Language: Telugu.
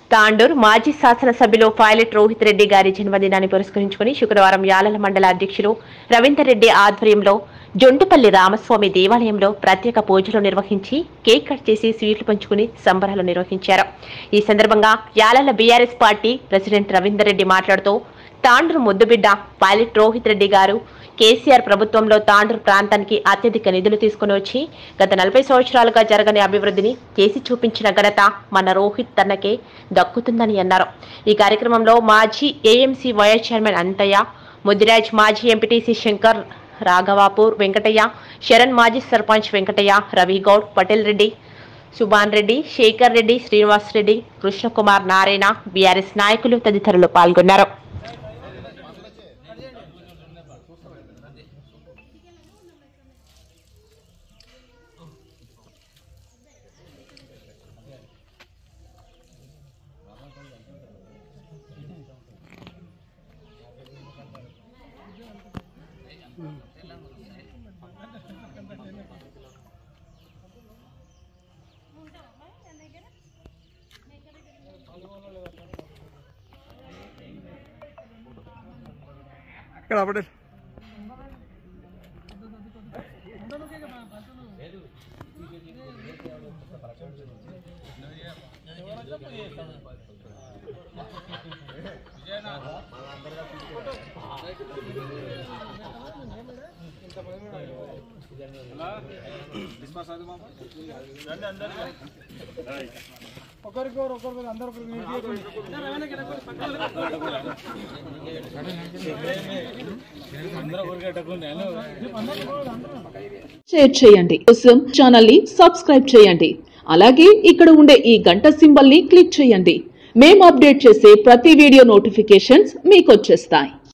తాండూర్ మాజీ శాసనసభ్యులు పైలట్ రోహిత్ రెడ్డి గారి జన్మదినాన్ని పురస్కరించుకుని శుక్రవారం యాలల మండల అధ్యక్షులు రవీందర్ రెడ్డి ఆధ్వర్యంలో జొంటుపల్లి రామస్వామి దేవాలయంలో ప్రత్యేక పూజలు నిర్వహించి కేక్ కట్ చేసి స్వీట్లు పంచుకుని సంబరాలు నిర్వహించారు. ఈ సందర్భంగా Yalal BRS party president Ravinder Reddy మాట్లాడుతూ తాండూరు ముద్దుబిడ్డ పైలట్ రోహిత్ రెడ్డి గారు కేసీఆర్ ప్రభుత్వంలో తాండూరు ప్రాంతానికి అత్యధిక నిధులు తీసుకుని వచ్చి గత 40 సంవత్సరాలుగా జరగని అభివృద్ధిని చేసి చూపించిన ఘనత మన రోహిత్ తనకే దక్కుతుందని అన్నారు. ఈ కార్యక్రమంలో మాజీ AMC vice chairman Anthaiah, Mudiraj మాజీ ఎంపీటీసీ శంకర్, రాఘవాపూర్ వెంకటయ్య, శరణ్ మాజీ సర్పంచ్ వెంకటయ్య, రవిగౌడ్, పటేల్ రెడ్డి, సుభాన్ రెడ్డి, శేఖర్ రెడ్డి, శ్రీనివాస్ రెడ్డి, కృష్ణకుమార్, నారాయణ, బీఆర్ఎస్ నాయకులు తదితరులు పాల్గొన్నారు. ఇక్కడ పటేల్ షేర్ చేయండి. కోసం ఛానల్ ని సబ్స్క్రైబ్ చేయండి. అలాగే ఇక్కడ ఉండే ఈ గంట సింబల్ ని క్లిక్ చేయండి. మేము అప్డేట్ చేసే ప్రతి వీడియో నోటిఫికేషన్స్ మీకు వచ్చేస్తాయి.